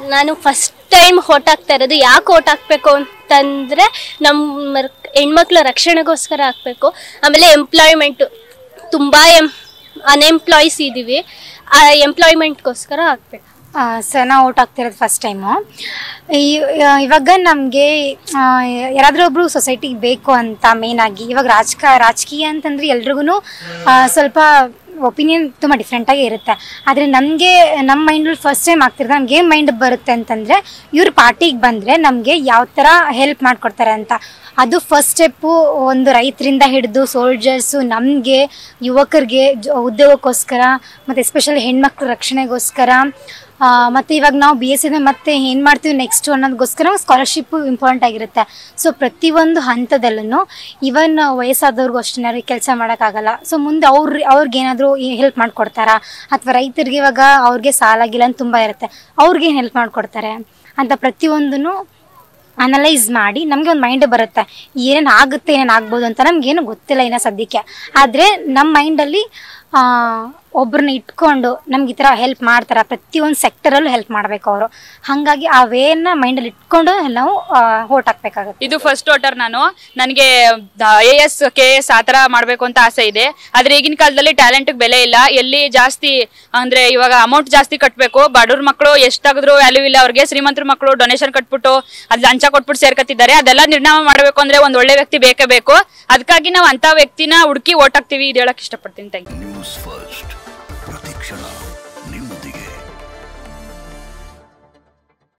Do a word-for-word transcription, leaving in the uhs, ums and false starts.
ನಾನು first time vote ಹಾಕ್ತಾ ಇರೋದು. ಯಾಕೆ ಓಟ್ ಹಾಕಬೇಕು ಅಂತಂದರೆ ನಮ್ಮ ಹೆಣ್ಮಕ್ಳ ರಕ್ಷಣೆಗೋಸ್ಕರ ಹಾಕಬೇಕು. ಆಮೇಲೆ ಎಂಪ್ಲಾಯ್ಮೆಂಟು ತುಂಬ ಎಂ ಅನ್ಎಂಪ್ಲಾಯ್ಸ್ ಇದ್ದೀವಿ, ಆ ಎಂಪ್ಲಾಯ್ಮೆಂಟ್ಗೋಸ್ಕರ ಹಾಕ್ಬೇಕು. ಸರ್ ನಾವು ಓಟ್ ಹಾಕ್ತಿರೋದು ಫಸ್ಟ್ ಟೈಮು. ಇವಾಗ ನಮಗೆ ಯಾರಾದರೂ ಒಬ್ಬರು ಸೊಸೈಟಿಗೆ ಬೇಕು ಅಂತ ಮೇಯ್ನಾಗಿ ಇವಾಗ ರಾಜಕ ರಾಜಕೀಯ ಅಂತಂದರೆ ಎಲ್ರಿಗೂ ಸ್ವಲ್ಪ ಒಪಿನಿಯನ್ ತುಂಬ ಡಿಫ್ರೆಂಟಾಗಿ ಇರುತ್ತೆ. ಆದರೆ ನಮಗೆ ನಮ್ಮ ಮೈಂಡಲ್ಲಿ ಫಸ್ಟ್ ಟೈಮ್ ಆಗ್ತಿರೋದು ನಮ್ಗೆ ಏನು ಮೈಂಡ್ ಬರುತ್ತೆ ಅಂತಂದರೆ ಇವ್ರ ಪಾರ್ಟಿಗೆ ಬಂದರೆ ನಮಗೆ ಯಾವ ಥರ ಹೆಲ್ಪ್ ಮಾಡಿಕೊಡ್ತಾರೆ ಅಂತ. ಅದು ಫಸ್ಟ್ ಸ್ಟೆಪ್ಪು ಒಂದು ರೈತರಿಂದ ಹಿಡಿದು ಸೋಲ್ಜರ್ಸು ನಮಗೆ ಯುವಕರಿಗೆ ಉದ್ಯೋಗಕ್ಕೋಸ್ಕರ ಮತ್ತು ಎಸ್ಪೆಷಲಿ ಹೆಣ್ಮಕ್ಳ ರಕ್ಷಣೆಗೋಸ್ಕರ ಮತ್ತು ಇವಾಗ ನಾವು ಬಿ ಎಸ್ ಸಿ ಮತ್ತೆ ಏನು ಮಾಡ್ತೀವಿ ನೆಕ್ಸ್ಟು ಅನ್ನೋದಕ್ಕೋಸ್ಕರ ಸ್ಕಾಲರ್ಶಿಪ್ಪು ಇಂಪಾರ್ಟೆಂಟ್ ಆಗಿರುತ್ತೆ. ಸೊ ಪ್ರತಿಯೊಂದು ಹಂತದಲ್ಲೂ ಇವನ್ ವಯಸ್ಸಾದವ್ರಿಗೂ ಅಷ್ಟೇ ಕೆಲಸ ಮಾಡೋಕ್ಕಾಗಲ್ಲ. ಸೊ ಮುಂದೆ ಅವ್ರು ಅವ್ರಿಗೇನಾದರೂ ಹೆಲ್ಪ್ ಮಾಡಿಕೊಡ್ತಾರಾ, ಅಥವಾ ರೈತರಿಗೆ ಇವಾಗ ಅವ್ರಿಗೆ ಸಾಲ ಗಿಲ್ಲ ಅಂತ ತುಂಬ ಇರುತ್ತೆ, ಅವ್ರಿಗೇನು ಹೆಲ್ಪ್ ಮಾಡಿಕೊಡ್ತಾರೆ ಅಂತ ಪ್ರತಿಯೊಂದೂ ಅನಲೈಸ್ ಮಾಡಿ ನಮಗೆ ಒಂದು ಮೈಂಡ್ ಬರುತ್ತೆ ಏನೇನು ಆಗುತ್ತೆ ಏನೇನು ಆಗ್ಬೋದು ಅಂತ. ನಮಗೇನು ಗೊತ್ತಿಲ್ಲ ಇನ್ನು ಸದ್ಯಕ್ಕೆ, ಆದರೆ ನಮ್ಮ ಮೈಂಡಲ್ಲಿ ಒಬ್ಬರನ್ನ ಇಟ್ಕೊಂಡು ನಮ್ಗೆ ಈ ಥರ ಹೆಲ್ಪ್ ಮಾಡ್ತಾರೆ, ಪ್ರತಿಯೊಂದು ಸೆಕ್ಟರಲ್ಲೂ ಹೆಲ್ಪ್ ಮಾಡಬೇಕು ಅವರು. ಹಾಗಾಗಿ ಆ ವೇನ ಮೈಂಡಲ್ಲಿ ಇಟ್ಕೊಂಡು ನಾವು ಓಟ್ ಹಾಕ್ಬೇಕಾಗುತ್ತೆ. ಇದು ಫಸ್ಟ್ ವೋಟರ್ ನಾನು. ನನಗೆ I A S K A S ಥರ ಮಾಡಬೇಕು ಅಂತ ಆಸೆ ಇದೆ. ಆದರೆ ಈಗಿನ ಕಾಲದಲ್ಲಿ ಟ್ಯಾಲೆಂಟ್ಗೆ ಬೆಲೆ ಇಲ್ಲ. ಎಲ್ಲಿ ಜಾಸ್ತಿ ಅಂದರೆ ಇವಾಗ ಅಮೌಂಟ್ ಜಾಸ್ತಿ ಕಟ್ಟಬೇಕು. ಬಡವ್ರ ಮಕ್ಕಳು ಎಷ್ಟಾಗಿದ್ರು ವ್ಯಾಲ್ಯೂ ಇಲ್ಲ ಅವ್ರಿಗೆ. ಶ್ರೀಮಂತರ ಮಕ್ಕಳು ಡೊನೇಷನ್ ಕಟ್ಬಿಟ್ಟು ಅದು ಲಂಚ ಕೊಟ್ಬಿಟ್ಟು ಸೇರ್ಕತ್ತಿದ್ದಾರೆ. ಅದೆಲ್ಲ ನಿರ್ಣಯ ಮಾಡಬೇಕು ಅಂದರೆ ಒಂದು ಒಳ್ಳೆ ವ್ಯಕ್ತಿ ಬೇಕೇ ಬೇಕು. ಅದಕ್ಕಾಗಿ ನಾವು ಅಂಥ ವ್ಯಕ್ತಿನ ಹುಡುಕಿ ಓಟ್ ಹಾಕ್ತೀವಿ. ಇದು ಹೇಳಕ್ಕೆ ಇಷ್ಟಪಡ್ತೀನಿ. Thank you.